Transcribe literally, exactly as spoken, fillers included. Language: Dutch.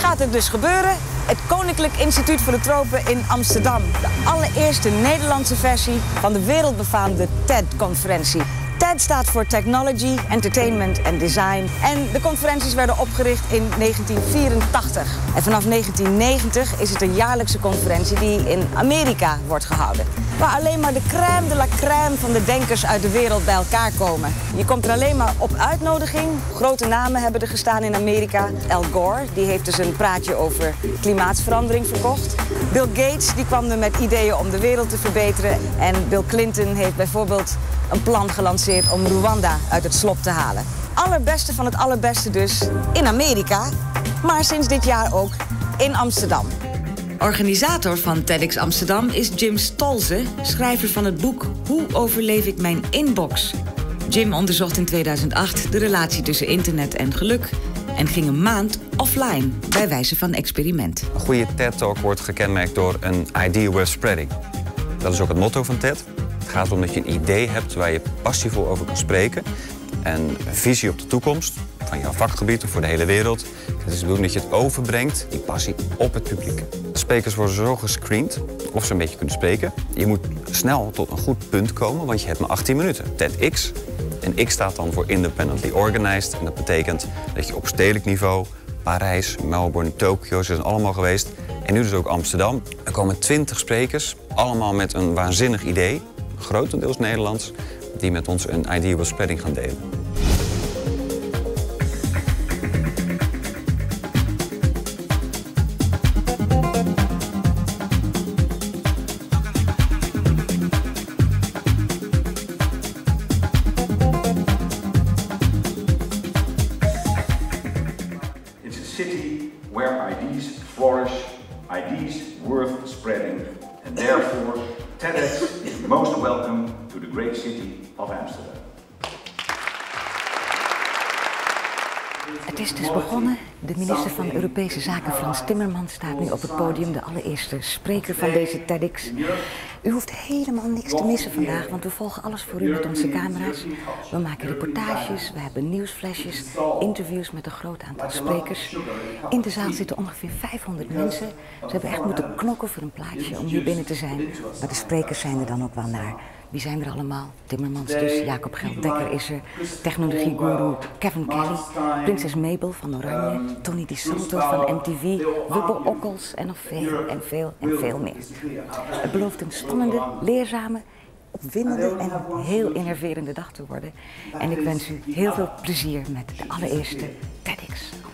gaat het dus gebeuren. Het Koninklijk Instituut voor de Tropen in Amsterdam. De allereerste Nederlandse versie van de wereldbefaamde TED-conferentie. TED staat voor Technology, Entertainment en Design. En de conferenties werden opgericht in negentien vierentachtig. En vanaf negentien negentig is het een jaarlijkse conferentie die in Amerika wordt gehouden. Waar alleen maar de crème de la crème van de denkers uit de wereld bij elkaar komen. Je komt er alleen maar op uitnodiging. Grote namen hebben er gestaan in Amerika. Al Gore, die heeft dus een praatje over klimaatsverandering verkocht. Bill Gates, die kwam er met ideeën om de wereld te verbeteren. En Bill Clinton heeft bijvoorbeeld een plan gelanceerd om Rwanda uit het slop te halen. Allerbeste van het allerbeste dus in Amerika, maar sinds dit jaar ook in Amsterdam. Organisator van TEDx Amsterdam is Jim Stolze, schrijver van het boek Hoe overleef ik mijn inbox? Jim onderzocht in tweeduizend acht de relatie tussen internet en geluk en ging een maand offline bij wijze van experiment. Een goede TED-talk wordt gekenmerkt door een idea worth spreading. Dat is ook het motto van TED. Het gaat om dat je een idee hebt waar je passievol over kan spreken. En een visie op de toekomst van jouw vakgebied of voor de hele wereld. Het is de bedoeling dat je het overbrengt, die passie, op het publiek. De sprekers worden zo gescreend of ze een beetje kunnen spreken. Je moet snel tot een goed punt komen, want je hebt maar achttien minuten. TEDx. En X staat dan voor Independently Organized. En dat betekent dat je op stedelijk niveau, Parijs, Melbourne, Tokio, ze zijn allemaal geweest. En nu dus ook Amsterdam. Er komen twintig sprekers, allemaal met een waanzinnig idee. Grotendeels Nederlands, die met ons een idea worth spreading gaan delen. It's a city where ideas flourish, ideas worth spreading, and therefore TEDx is most welcome to the great city of Amsterdam. Het is dus begonnen. De minister van Europese Zaken, Frans Timmermans, staat nu op het podium, de allereerste spreker van deze TEDx. U hoeft helemaal niks te missen vandaag, want we volgen alles voor u met onze camera's. We maken reportages, we hebben nieuwsflesjes, interviews met een groot aantal sprekers. In de zaal zitten ongeveer vijfhonderd mensen. Ze hebben echt moeten knokken voor een plaatsje om hier binnen te zijn. Maar de sprekers zijn er dan ook wel naar. Wie zijn er allemaal? Timmermans dus, Jacob Gelddekker is er, technologiegoeroe Kevin Kelly, prinses Mabel van Oranje, Tony Di Santo van M T V, Wubbo Okkels en nog veel en veel en veel meer. Het belooft een spannende, leerzame, opwindende en heel innoverende dag te worden. En ik wens u heel veel plezier met de allereerste TEDx.